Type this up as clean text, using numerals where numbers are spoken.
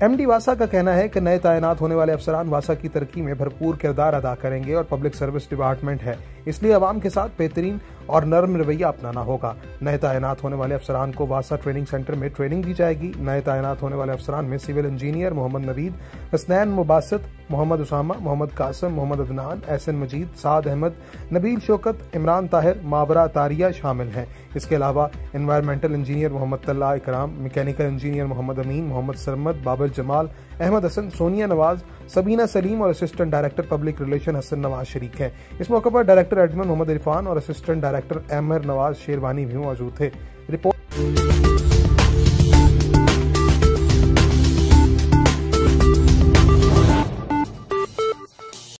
MD वासा का कहना है कि नए तैनात होने वाले अफसरान वासा की तरक्की में भरपूर किरदार अदा करेंगे और पब्लिक सर्विस डिपार्टमेंट है, इसलिए अवाम के साथ बेहतरीन और नरम रवैया अपनाना होगा। नए तैनात होने वाले अफसरान को वासा ट्रेनिंग सेंटर में ट्रेनिंग दी जाएगी। नए तैनात होने वाले अफसरान में सिविल इंजीनियर मोहम्मद नवीद, हसनैन मुबासित, मोहम्मद उसामा, मोहम्मद कासिम, मोहम्मद अदनान, एहसन मजीद, साद अहमद, नबील शौकत, इमरान ताहिर, मावरा तारिया शामिल हैं। इसके अलावा environmental engineer Mohammad Talha Ikram, mechanical engineer Mohammad Amin, Mohammad Sarmad, Babar Jamal, Ahmad Hasan, Sonia Nawaz, Sabina Saleem और assistant director public relation Hasan Nawaz शरीक हैं। इस मौके पर डायरेक्टर एडमिन मोहम्मद इरफान और असिस्टेंट डायरेक्टर अहमर नवाज शेरवानी भी मौजूद थे। रिपोर्ट